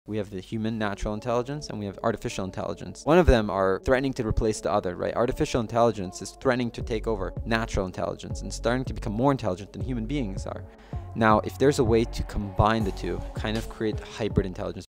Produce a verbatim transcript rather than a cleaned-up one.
We have the human natural intelligence and we have artificial intelligence. One of them are threatening to replace the other, right? Artificial intelligence is threatening to take over natural intelligence and starting to become more intelligent than human beings are. Now, if there's a way to combine the two, kind of create hybrid intelligence,